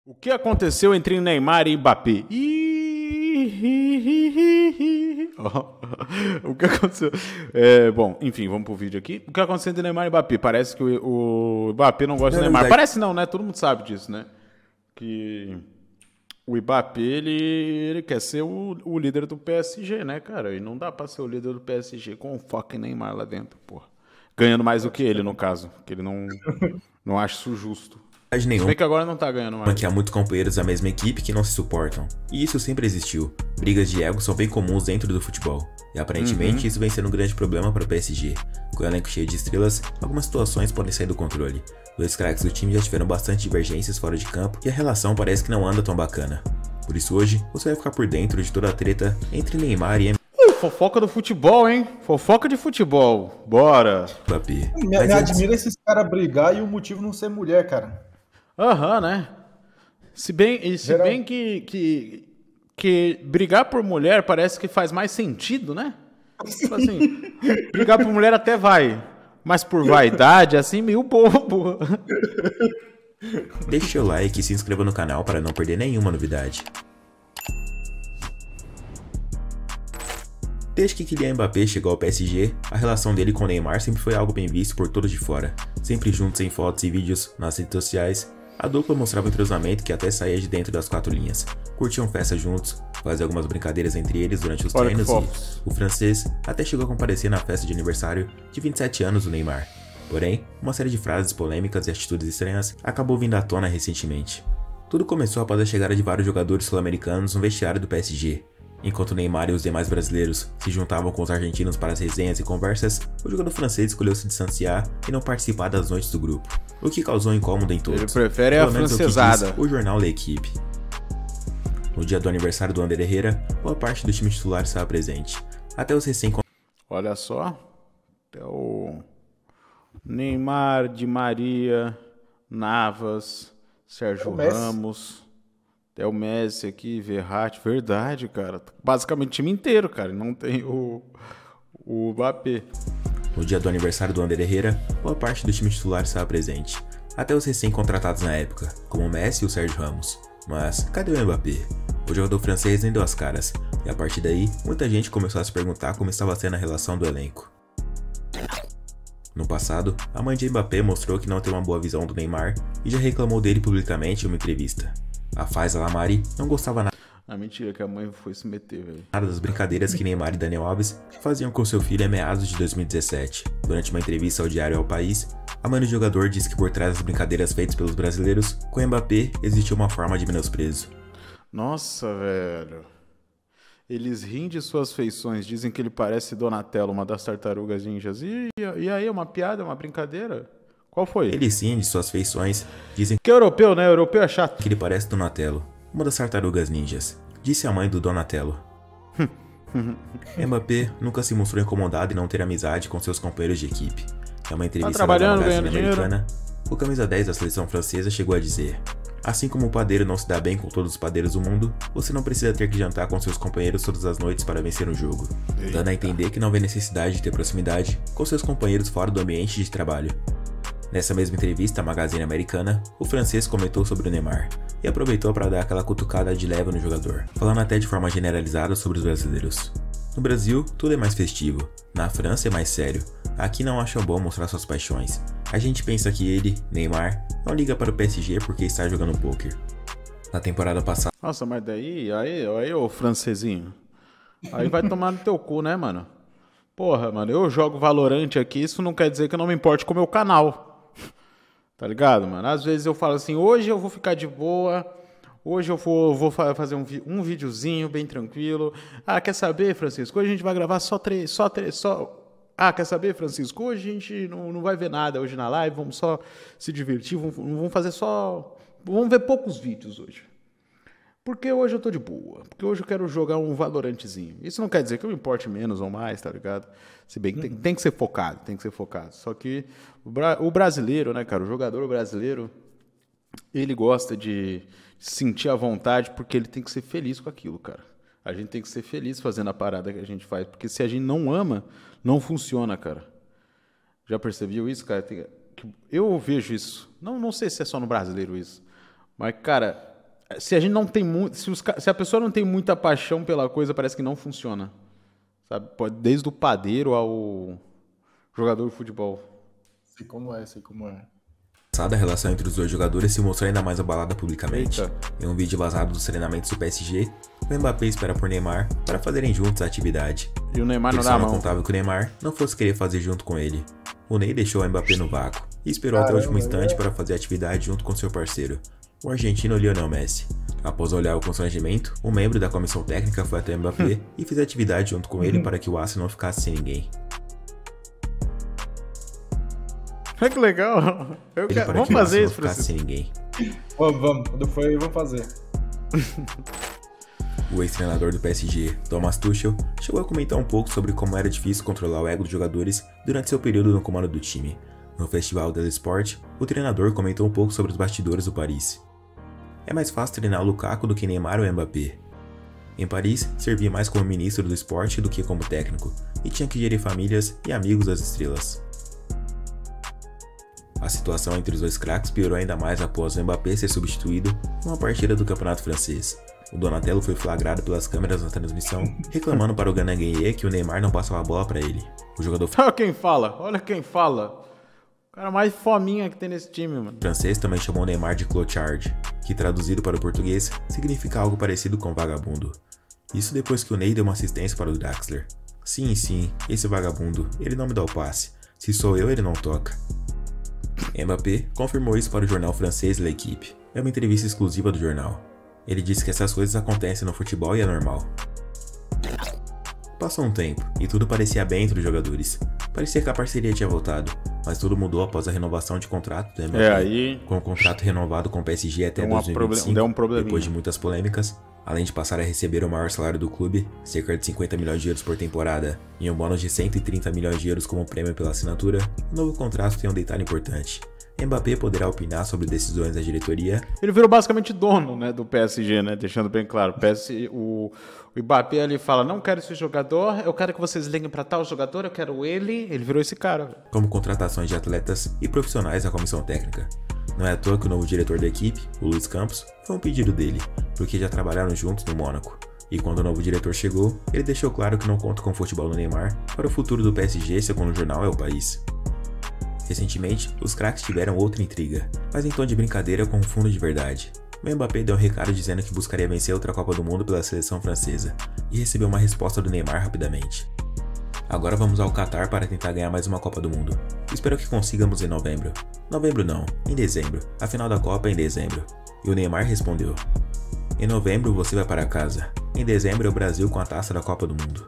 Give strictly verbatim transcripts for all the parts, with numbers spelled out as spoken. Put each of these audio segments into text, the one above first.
O que aconteceu entre Neymar e Mbappé? O que aconteceu? É, bom, enfim, vamos pro vídeo aqui. O que aconteceu entre Neymar e Mbappé? Parece que o, o Mbappé não gosta do Neymar. Parece não, né? Todo mundo sabe disso, né? Que o Mbappé, ele, ele quer ser o, o líder do P S G, né, cara? E não dá pra ser o líder do P S G com o fucking Neymar lá dentro, porra. Ganhando mais do que ele, no caso. Que ele não, não acha isso justo. Nenhum. Se bem que agora não tá ganhando mais. Que há muitos companheiros da mesma equipe que não se suportam. E isso sempre existiu. Brigas de ego são bem comuns dentro do futebol. E aparentemente uhum. isso vem sendo um grande problema para o P S G. Com o elenco cheio de estrelas, algumas situações podem sair do controle. Dois craques do time já tiveram bastante divergências fora de campo e a relação parece que não anda tão bacana. Por isso hoje, você vai ficar por dentro de toda a treta entre Neymar e uh, fofoca do futebol, hein? Fofoca de futebol. Bora. Mbappé. Me, me admira esses caras brigar e o motivo não ser mulher, cara. Aham, uhum, né? Se bem, se bem que, que, que brigar por mulher parece que faz mais sentido, né? Tipo assim, brigar por mulher até vai, mas por vaidade, assim, meio bobo. Deixe seu like e se inscreva no canal para não perder nenhuma novidade. Desde que Kylian Mbappé chegou ao P S G, a relação dele com o Neymar sempre foi algo bem visto por todos de fora. Sempre juntos em fotos e vídeos nas redes sociais, a dupla mostrava um entrosamento que até saía de dentro das quatro linhas. Curtiam festas juntos, faziam algumas brincadeiras entre eles durante os Olha treinos e o francês até chegou a comparecer na festa de aniversário de vinte e sete anos do Neymar. Porém, uma série de frases polêmicas e atitudes estranhas acabou vindo à tona recentemente. Tudo começou após a chegada de vários jogadores sul-americanos no vestiário do P S G. Enquanto Neymar e os demais brasileiros se juntavam com os argentinos para as resenhas e conversas, o jogador francês escolheu se distanciar e não participar das noites do grupo, o que causou incômodo em todos. Ele prefere a francesada. O jornal da equipe. No dia do aniversário do Ander Herrera, boa parte do time titular estava presente. Até os recém Olha só, até o Neymar, Di Maria, Navas, Sérgio Ramos, até o Messi aqui, Verratti, verdade, cara. Basicamente o time inteiro, cara, não tem o, o Mbappé. No dia do aniversário do Ander Herrera, boa parte do time titular estava presente. Até os recém-contratados na época, como o Messi e o Sérgio Ramos. Mas, cadê o Mbappé? O jogador francês nem deu as caras, e a partir daí, muita gente começou a se perguntar como estava sendo a relação do elenco. No passado, a mãe de Mbappé mostrou que não tem uma boa visão do Neymar e já reclamou dele publicamente em uma entrevista. A Faiza Lamari não gostava nada. Ah, mentira, que a mãe foi se meter, velho. Nada das brincadeiras que Neymar e Daniel Alves faziam com seu filho em meados de dois mil e dezessete. Durante uma entrevista ao diário El País, a mãe do jogador disse que por trás das brincadeiras feitas pelos brasileiros, com Mbappé existiu uma forma de menosprezo. Nossa, velho. Eles riem de suas feições, dizem que ele parece Donatello, uma das tartarugas ninjas. E, e aí, é uma piada, é uma brincadeira? Qual foi? Eles riem de suas feições, dizem que é europeu, né? Europeu é chato. Que ele parece Donatello, uma das tartarugas ninjas, disse a mãe do Donatello. Mbappé nunca se mostrou incomodado em não ter amizade com seus companheiros de equipe. Em uma entrevista tá trabalhando, da Magazine ganhando Americana, o camisa dez da seleção francesa chegou a dizer: assim como o padeiro não se dá bem com todos os padeiros do mundo, você não precisa ter que jantar com seus companheiros todas as noites para vencer um jogo. Eita. Dando a entender que não vê necessidade de ter proximidade com seus companheiros fora do ambiente de trabalho. Nessa mesma entrevista à Magazine Americana, o francês comentou sobre o Neymar e aproveitou para dar aquela cutucada de leve no jogador, falando até de forma generalizada sobre os brasileiros. No Brasil, tudo é mais festivo. Na França é mais sério. Aqui não acham bom mostrar suas paixões. A gente pensa que ele, Neymar, não liga para o P S G porque está jogando poker. Na temporada passada... Nossa, mas daí, aí, aí, ô francesinho. Aí vai tomar no teu cu, né, mano? Porra, mano, eu jogo Valorant aqui, isso não quer dizer que eu não me importe com o meu canal. Tá ligado, mano? Às vezes eu falo assim, hoje eu vou ficar de boa, hoje eu vou, vou fazer um, um videozinho bem tranquilo. Ah, quer saber, Francisco? Hoje a gente vai gravar só três, só três, só... Ah, quer saber, Francisco? Hoje a gente não, não vai ver nada hoje na live, vamos só se divertir, vamos, vamos fazer só... Vamos ver poucos vídeos hoje. Porque hoje eu tô de boa, porque hoje eu quero jogar um Valorantezinho. Isso não quer dizer que eu me importe menos ou mais, tá ligado? Se bem que tem, tem que ser focado, tem que ser focado. Só que o, bra o brasileiro, né, cara, o jogador brasileiro, ele gosta de sentir a vontade porque ele tem que ser feliz com aquilo, cara. A gente tem que ser feliz fazendo a parada que a gente faz, porque se a gente não ama, não funciona, cara. Já percebeu isso, cara? Eu vejo isso. Não, não sei se é só no brasileiro isso, mas, cara... Se a gente não tem muito. Se, os, se a pessoa não tem muita paixão pela coisa, parece que não funciona. Sabe? Pode, desde o padeiro ao jogador de futebol. Sei como é, sei como é. A relação entre os dois jogadores se mostrou ainda mais abalada publicamente. Eita. Em um vídeo vazado dos treinamentos do P S G, o Mbappé espera por Neymar para fazerem juntos a atividade. E o Neymar não Ele dá só a não mão. contava que o Neymar não fosse querer fazer junto com ele. O Ney deixou o Mbappé no vácuo e esperou Caramba, até o último instante é. para fazer a atividade junto com seu parceiro, o argentino Lionel Messi. Após olhar o constrangimento, um membro da comissão técnica foi até o Mbappé e fez a atividade junto com ele para que o aço não ficasse sem ninguém. É que legal. Eu Ele quero... para Vamos que o fazer aço isso, não ficasse Francisco. sem ninguém. Vamos, vamos. Quando for aí, vamos fazer. O ex-treinador do P S G, Thomas Tuchel, chegou a comentar um pouco sobre como era difícil controlar o ego dos jogadores durante seu período no comando do time. No Festival del Sport, o treinador comentou um pouco sobre os bastidores do Paris. É mais fácil treinar o Lukaku do que Neymar ou Mbappé. Em Paris, servia mais como ministro do esporte do que como técnico, e tinha que gerir famílias e amigos das estrelas. A situação entre os dois craques piorou ainda mais após o Mbappé ser substituído em uma partida do campeonato francês. O Donatello foi flagrado pelas câmeras na transmissão, reclamando para o Gananguier que o Neymar não passava a bola para ele. O jogador Olha quem fala, olha quem fala. O cara mais fominha que tem nesse time, mano. francês também chamou o Neymar de clochard, que traduzido para o português significa algo parecido com vagabundo. Isso depois que o Ney deu uma assistência para o Draxler. Sim, sim, esse vagabundo, ele não me dá o passe. Se sou eu, ele não toca. Mbappé confirmou isso para o jornal francês L'Équipe. É uma entrevista exclusiva do jornal. Ele disse que essas coisas acontecem no futebol e é normal. Passou um tempo, e tudo parecia bem entre os jogadores. Parecia que a parceria tinha voltado, mas tudo mudou após a renovação de contrato do Mbappé. É, aí Com o contrato renovado com o P S G até Deu uma dois mil e vinte e cinco, proble- deu um probleminha. depois de muitas polêmicas, além de passar a receber o maior salário do clube, cerca de cinquenta milhões de euros por temporada, e um bônus de cento e trinta milhões de euros como prêmio pela assinatura, o novo contrato tem um detalhe importante. Mbappé poderá opinar sobre decisões da diretoria. ele virou basicamente dono, né, do P S G, né? Deixando bem claro. O, P S, o, o Mbappé ali fala, não quero esse jogador, eu quero que vocês liguem pra tal jogador, eu quero ele. Ele virou esse cara, velho. Como contratações de atletas e profissionais da comissão técnica. Não é à toa que o novo diretor da equipe, o Luiz Campos, foi um pedido dele, porque já trabalharam juntos no Mônaco. E quando o novo diretor chegou, ele deixou claro que não conta com o futebol do Neymar para o futuro do P S G, segundo o jornal É o País. Recentemente, os craques tiveram outra intriga, mas em tom de brincadeira com um fundo de verdade. O Mbappé deu um recado dizendo que buscaria vencer outra Copa do Mundo pela seleção francesa, e recebeu uma resposta do Neymar rapidamente. Agora vamos ao Qatar para tentar ganhar mais uma Copa do Mundo. Espero que consigamos em novembro. Novembro não, em dezembro. A final da Copa é em dezembro. E o Neymar respondeu: em novembro você vai para casa. Em dezembro é o Brasil com a taça da Copa do Mundo.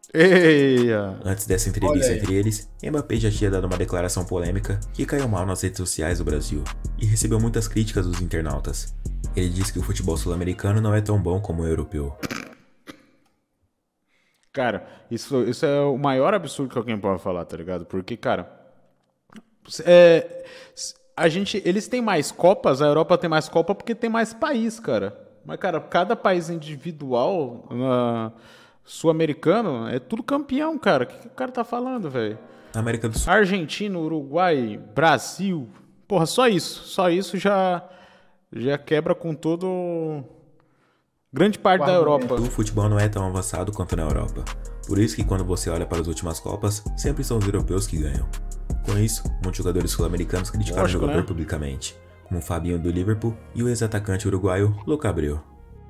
Eia! Antes dessa entrevista Olha aí. entre eles, Mbappé já tinha dado uma declaração polêmica que caiu mal nas redes sociais do Brasil e recebeu muitas críticas dos internautas. Ele disse que o futebol sul-americano não é tão bom como o europeu. Cara, isso, isso é o maior absurdo que alguém pode falar, tá ligado? Porque, cara, é, a gente, eles têm mais Copas, a Europa tem mais Copa porque tem mais país, cara. Mas, cara, cada país individual uh, sul-americano é tudo campeão, cara. O que, que o cara tá falando, velho? Na América do Sul, Argentina, Uruguai, Brasil. Porra, só isso. Só isso já, já quebra com todo... grande parte da Europa. o futebol não é tão avançado quanto na Europa. Por isso que quando você olha para as últimas Copas, sempre são os europeus que ganham. Com isso, muitos jogadores sul-americanos criticaram Lógico, o jogador né? publicamente, como o Fabinho do Liverpool e o ex-atacante uruguaio Luca Abreu.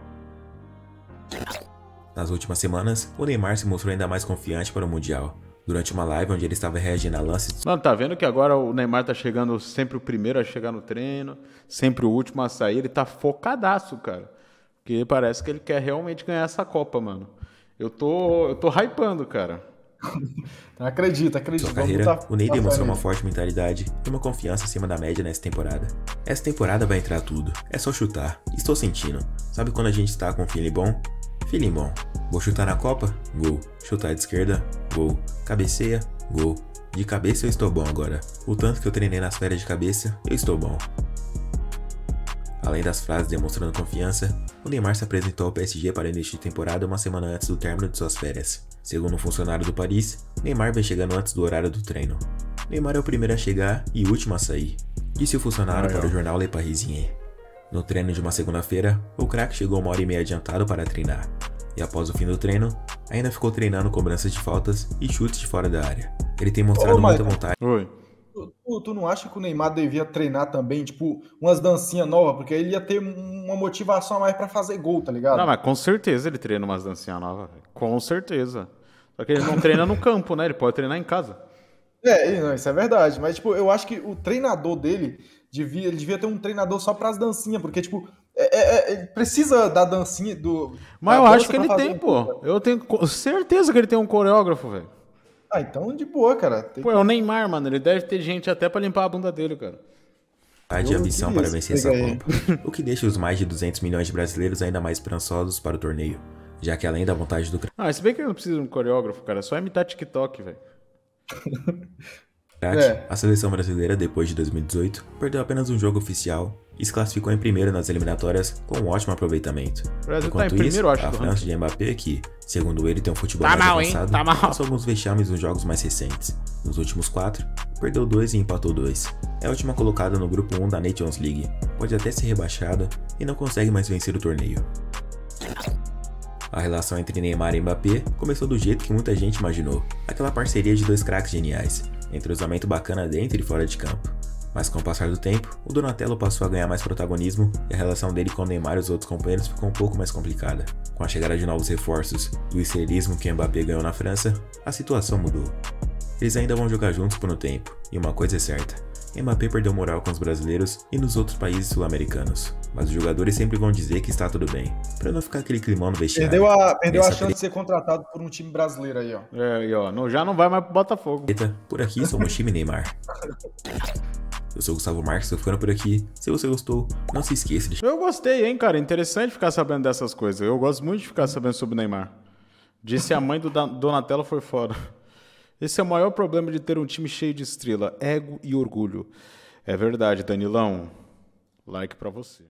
Nas últimas semanas, o Neymar se mostrou ainda mais confiante para o Mundial, durante uma live onde ele estava reagindo a lances Mano, tá vendo que agora o Neymar tá chegando sempre o primeiro a chegar no treino, sempre o último a sair, ele tá focadaço, cara. Porque parece que ele quer realmente ganhar essa Copa, mano. Eu tô, eu tô hypando, cara. Acredito, acredito. sua Vamos carreira, botar- o Ney botar demonstrou fé uma nele. forte mentalidade e uma confiança acima da média nessa temporada. Essa temporada vai entrar tudo, é só chutar. Estou sentindo. Sabe quando a gente está com feeling bom? Feeling bom. Vou chutar na Copa? Gol. Chutar de esquerda? Gol. Cabeceia? Gol. De cabeça eu estou bom agora. O tanto que eu treinei nas férias de cabeça, eu estou bom. Além das frases demonstrando confiança, o Neymar se apresentou ao P S G para o início de temporada uma semana antes do término de suas férias. Segundo um funcionário do Paris, Neymar vem chegando antes do horário do treino. Neymar é o primeiro a chegar e o último a sair, disse o funcionário Ah, para é. o jornal Le Parisien. No treino de uma segunda-feira, o craque chegou uma hora e meia adiantado para treinar. E após o fim do treino, ainda ficou treinando cobranças de faltas e chutes de fora da área. Ele tem mostrado Ô, muita Michael. vontade. Oi. Tu, tu não acha que o Neymar devia treinar também, tipo, umas dancinhas novas? Porque ele ia ter uma motivação a mais pra fazer gol, tá ligado? Não, mas com certeza ele treina umas dancinhas novas, velho. Com certeza. Só que ele não treina no campo, né? Ele pode treinar em casa. É, não, isso é verdade. Mas, tipo, eu acho que o treinador dele devia, ele devia ter um treinador só pras dancinhas, porque, tipo, é, é, é, precisa da dancinha do. Mas da eu acho dança que pra ele fazer tem, um pô. gol. Eu tenho co- certeza que ele tem um coreógrafo, velho. Ah, então de boa, cara. Tem Pô, é o Neymar, mano. Ele deve ter gente até pra limpar a bunda dele, cara. de Eu ambição queria para isso, vencer essa pegar ele. Copa, o que deixa os mais de duzentos milhões de brasileiros ainda mais esperançosos para o torneio, já que além da vontade do Ah, se bem que ele não precisa de um coreógrafo, cara. É só imitar TikTok, velho. craque, É. a seleção brasileira, depois de dois mil e dezoito, perdeu apenas um jogo oficial e se classificou em primeiro nas eliminatórias com um ótimo aproveitamento. O Brasil tá em Enquanto primeiro, isso, eu acho, a do França de Mbappé, que, segundo ele, tem um futebol Tá mais mal, hein? avançado, Tá mal. passou alguns vexames nos jogos mais recentes. Nos últimos quatro, perdeu dois e empatou dois. É a última colocada no grupo um da Nations League, pode até ser rebaixada e não consegue mais vencer o torneio. A relação entre Neymar e Mbappé começou do jeito que muita gente imaginou, aquela parceria de dois craques geniais, entrosamento bacana dentro e fora de campo. Mas com o passar do tempo, o Donatello passou a ganhar mais protagonismo e a relação dele com o Neymar e os outros companheiros ficou um pouco mais complicada. Com a chegada de novos reforços e o estrelismo que o Mbappé ganhou na França, a situação mudou. Eles ainda vão jogar juntos por um tempo, e uma coisa é certa, Mbappé perdeu moral com os brasileiros e nos outros países sul-americanos, mas os jogadores sempre vão dizer que está tudo bem, pra não ficar aquele climão no vestiário. Perdeu a, perdeu a Nessa chance de ser contratado por um time brasileiro aí, ó. É, e ó, não- já não vai mais pro Botafogo. treta, por aqui somos time Neymar. Eu sou o Gustavo Marques, tô ficando por aqui. Se você gostou, não se esqueça de Eu gostei, hein, cara. Interessante ficar sabendo dessas coisas. Eu gosto muito de ficar sabendo sobre o Neymar. Disse a mãe do Da- Donatello foi fora. Esse é o maior problema de ter um time cheio de estrela, ego e orgulho. É verdade, Danilão. Like pra você.